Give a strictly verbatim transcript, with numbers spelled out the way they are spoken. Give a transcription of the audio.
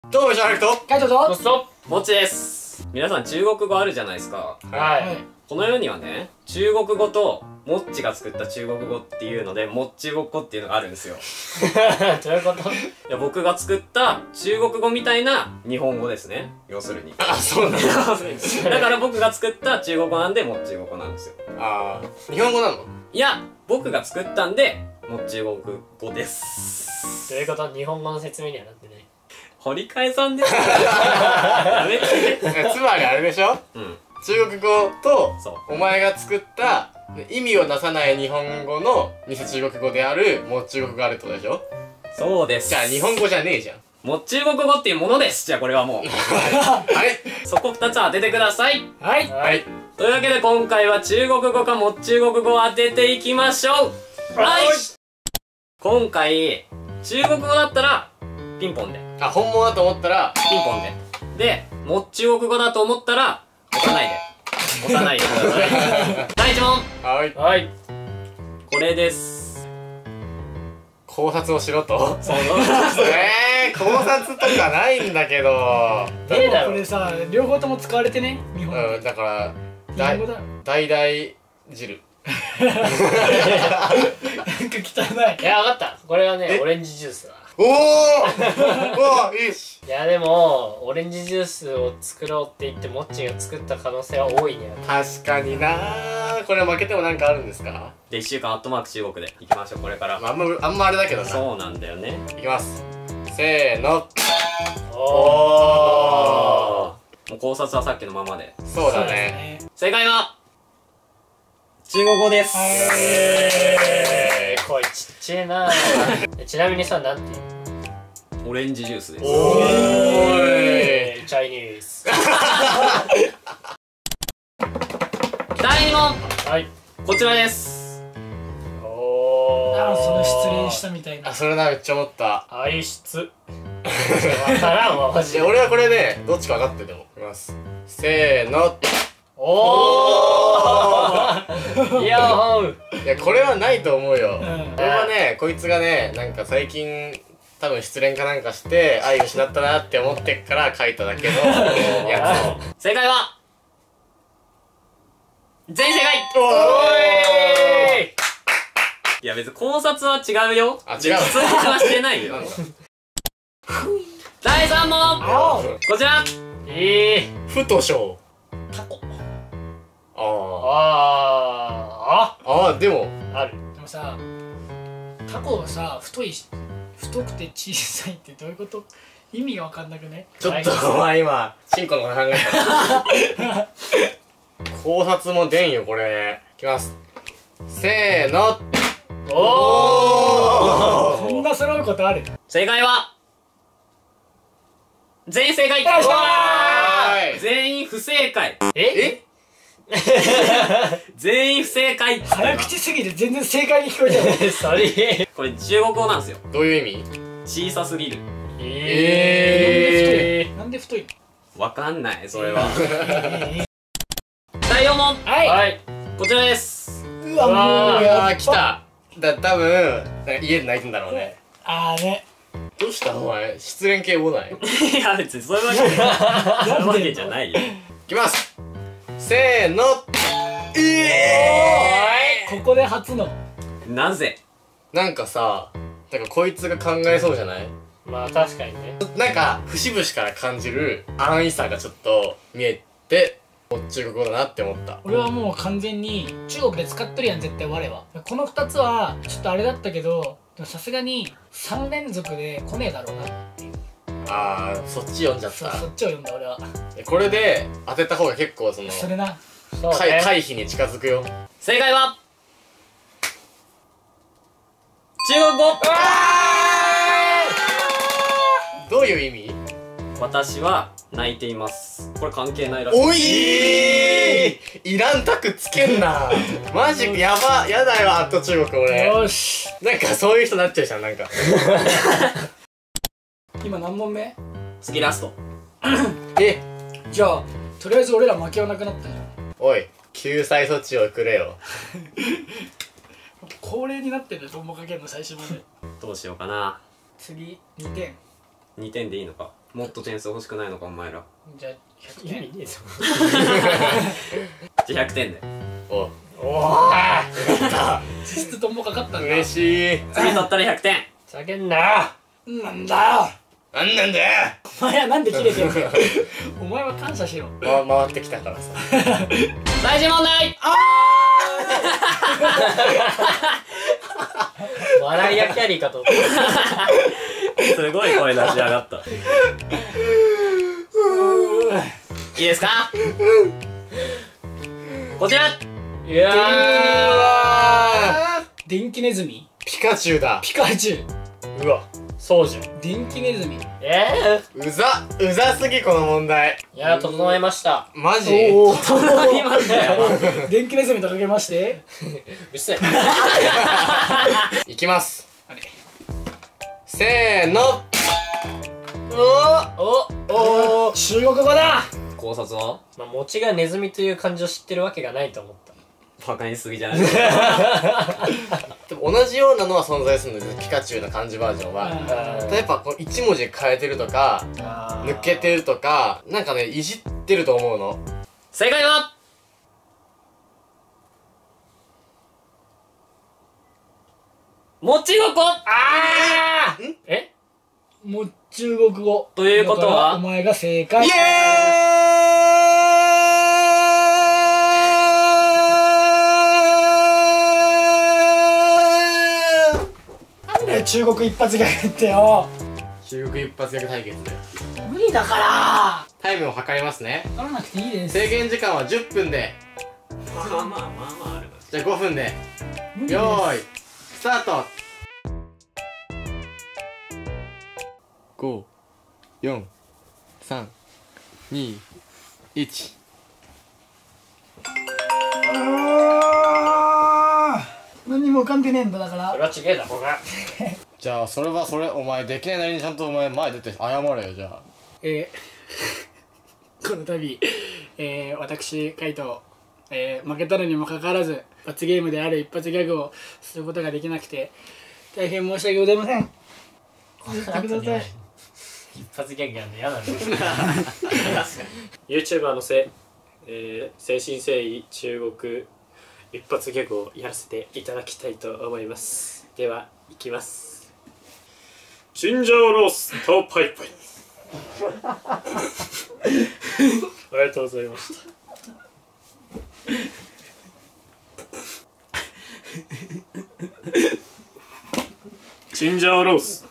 どうも、シャーレクトカイトとそうそう。 もちです。皆さん中国語あるじゃないですか。 はい。 この世にはね、中国語ともっちが作った中国語っていうので、もっちごっこっていうのがあるんですよ。 どういうこと？ いや、僕が作った中国語みたいな日本語ですね。要するに。 あ、そうなんだ。 だから僕が作った中国語なんで、もっちごっこなんですよ。 あー、日本語なの？ いや、僕が作ったんで、もっちごっこです。 どういうこと？日本語の説明にはなってない。 堀替さんですやめて。 つまりあれでしょ？ うん。 中国語とそうお前が作った意味をなさない日本語の偽中国語であるもう中国語があるってことでしょ？ そうです。 じゃあ日本語じゃねえじゃん。 もう中国語っていうものです。じゃあこれはもう。 はい。 そこふたつ当ててください。 はいはい。 というわけで今回は中国語かも中国語を当てていきましょう。はい。今回、中国語だったらピンポンで。 あ、本物だと思ったら、 ピンポンで。で、もう中国語だと思ったら、押さないで。押さないでください。だいいち問。 はい。 はい。 これです。 考察をしろと。 そう。 えー、考察とかないんだけど。 ねえだろ。 これさ、両方とも使われてね、日本うん、だから、 日本語だ。 大々汁。 なんか汚い。 いや、わかった。これはね、オレンジジュースだ。 おーおー、いいし。 いや、でも、オレンジジュースを作ろうって言って、もっちが作った可能性は大いにある。 確かになー。これ負けてもなんかあるんですか？ で、いっしゅうかんアットマーク中国でいきましょう、これから。 まあ、あんま、あんまあれだけどさ。 そうなんだよね。 いきます。せーの。 おもう考察はさっきのままで。 そうだね。 正解は、中国語です。 えー、声ちっちゃいなちなみにさ、なんて言う？ オレンジジュースです。 おーい。 えー、チャイニーズ。 だいに問。 はい。 こちらです。 おー。 あ、その失恋したみたいな。 あ、それな、めっちゃ思った。 愛室。わからんわ、マジで、 で。 俺はこれね、どっちか分かってても。いきます。せーの。 おー。いやほう。 いや、これはないと思うよ。 うん俺はね、こいつがね、なんか最近、多分失恋かなんかして、愛を失ったなって思ってっから書いただけのやつ。 正解は、全員正解。 おおーい。 いや別に考察は違うよ。 あ違うで普通はしてないよ。だいさん問。 あこちら。 えー。 ふとしょう。 タコ。 あああ。ああ、でも、 ー。ある。 でもさ、タコはさ、太いし、太くて小さいってどういうこと？意味がわかんなくね？ ちょっとお前今、チンコのこと考えた。考察も出んよ、これ。いきます。せーの。 おー。 こんな揃うことある？ 正解は、全員正解。 よっしゃはーい。 全員不正解。 ええ全員不正解。 早口すぎて全然正解に聞こえちゃう。 えそれ。 これ中国語なんですよ。 どういう意味？ 小さすぎる。 えー。 なんで太いわかんない、それは。 の？えだいよん問。 ーはい。 はい。 こちらです。 うわ、もういやー、 やっぱ来た。だ、多分、なんか家で泣いてんだろうね。 あーね。 どうしたお前、失恋系多ない？いいや別にそういうわけじゃない。そういうわけじゃないよ。 きます。せーの。えここで初の。 なぜ？ ーなんかさ、なんかこいつが考えそうじゃない？ まあ確かにね。 なんか、節々から感じる安易さがちょっと見えて、もう中国語だなって思った。 俺はもう完全に中国で使っとるやん、絶対我は。このふたつはちょっとあれだったけど、でもさすがにさん連続で来ねえだろうなっていう。 あー、そっち読んじゃっそう、 た。 そっちを読んだ俺は。 これで当てた方が結構その、 それな。 そう回ね。 回避に近づくよ。 正解は、中国語。 どういう意味？ 私は泣いています。これ関係ないらしい。 おいーいらんタクつけんなマジやば、やだよ、あと中国俺。 よーし。 なんかそういう人なっちゃうじゃん、なんか。 今何問目？ 次ラスト。 え、 じゃあ、とりあえず俺ら負けはなくなったじゃん。 おい、救済措置をくれよ。 恒例になってるトンボかけるの最初まで。 どうしようかな。 次、にてん。 にてんでいいのか。 もっと点数欲しくないのかお前ら。 じゃあひゃくてん。いいですよ。 じゃあひゃくてんで。 おおお。 実質トンボかかったんだ。 嬉しい。 次取ったらひゃくてん。 ふざけんな。 なんだよ。 なんなんだよ。 お前はなんで切れてんだよ。お前は感謝しろ。 ま回ってきたからさ。 最終問題。 笑いやキャリーかと思った。 すごい声出しやがった。いいですか？こちら。 いやあー電気ネズミ。 ピカチュウだ。 ピカチュウ。 ー。うわ。そうじゃん。 電気ネズミ。 えうざうざすぎこの問題。 え。いやー整えました。 マジ？ おお。 整いましたよ。 電気ネズミとかけまして。 うっせえ。 いきます。 あれ。 せーの。 おおお。 中国語だ。 考察はまあ餅がネズミという漢字を知ってるわけがないと思った。 バカにしすぎじゃない？ でも同じようなのは存在するんですよ、ピカチュウの漢字バージョンは。例えばこういち文字変えてるとかあ抜けてるとかなんかねいじってると思うの。 正解はもちごこ。 ああ。え？ もう中国語。 ということはだからお前が正解。 イエーイ。 なんだよ中国一発ギャグってよ。 中国一発ギャグ対決だよ。 無理だからタイムを測りますね。 取らなくていいです。 制限時間はじゅっぷんで、 まあまあまあまあまあある。 じゃあごふんで無理です。 よーいスタート。ご、よん、さん、に、いち。 あー何も浮かんでねえんだだから。 それは違えだほら。 じゃあそれはそれお前できないなりにちゃんとお前前出て謝れよ。じゃあえー、この度、えー、私カイト、えー、負けたのにもかかわらず罰ゲームである一発ギャグをすることができなくて大変申し訳ございません。許してください。 一発ギャグやんの嫌なんだよ。 YouTuber のせ、えー、誠心誠意中国一発ギャグをやらせていただきたいと思います。ではいきます。チンジャオロースとパイパイ。ありがとうございました。チンジャオロース